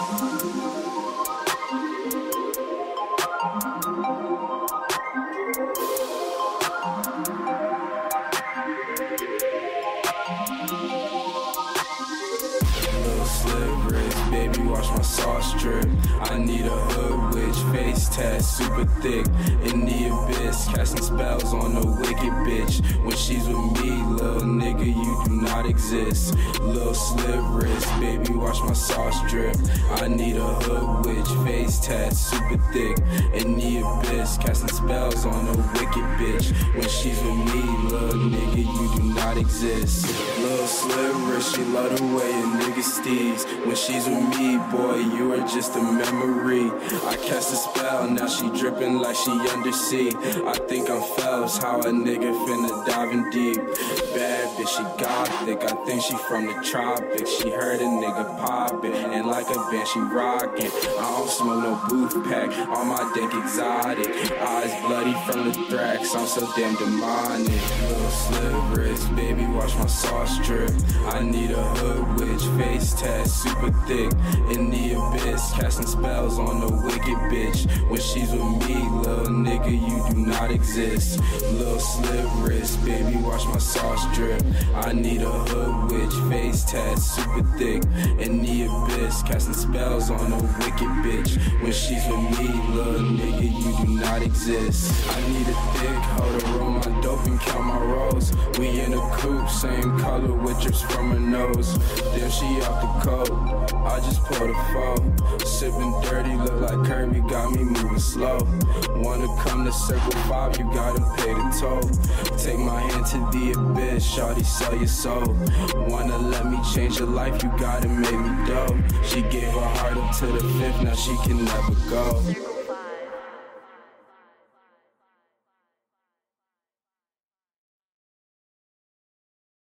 Little slit wrist, baby, watch my sauce drip. I need a hood witch, face tat, super thick. In the abyss, casting spells on a wicked bitch. When she's with me, little nigga, you do not exist. Little slit wrist, baby, watch my sauce drip. I need a hood witch, face tat, super thick. In the abyss, casting spells on a wicked bitch. When she's with me, little nigga, you do not exist. Little slit wrist, she love the way a nigga steez. When she's with me, boy, you are just a memory. I cast a spell, now she dripping like she undersea. I think I'm Phelps, how a nigga finna diving deep. Bad bitch, she gothic, I think she from the tropics. She heard a nigga poppin', and like a band she rockin'. I don't smoke no booth pack, on my dick exotic. Eyes bloody from the thrax, I'm so damn demonic. Little slit wrist, baby, watch my sauce drip. I need a hood witch, face tat, super thick. In the abyss, casting spells on a wicked bitch. When she's with me, little nigga, you do not exist. Little slit wrist, baby, watch my sauce drip. I need a hood witch, face tat, super thick. In the abyss, casting spells on a wicked bitch. When she's with me, little nigga, you do not exist. I need a thick hoe to roll my dope and count my rolls. We in a coupe, same color with drips from her nose. Damn, she off the coat, I just pulled a foe. Sippin' dirty, look like Kirby, got me moving slow. Wanna come to Circle 5, you gotta pay the toll. Take my hand to the abyss, shawty, sell your soul. Wanna let me change your life, you gotta make me dope. She gave her heart up to the fifth, now she can never go.